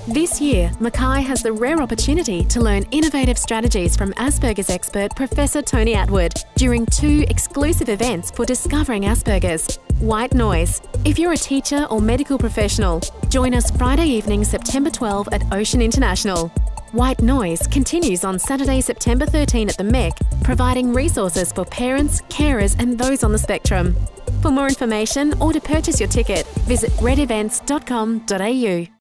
This year, Mackay has the rare opportunity to learn innovative strategies from Asperger's expert Professor Tony Attwood during 2 exclusive events for Discovering Aspergers. White Noise. If you're a teacher or medical professional, join us Friday evening, September 12 at Ocean International. White Noise continues on Saturday, September 13 at the MEC, providing resources for parents, carers and those on the spectrum. For more information or to purchase your ticket, visit redevents.com.au.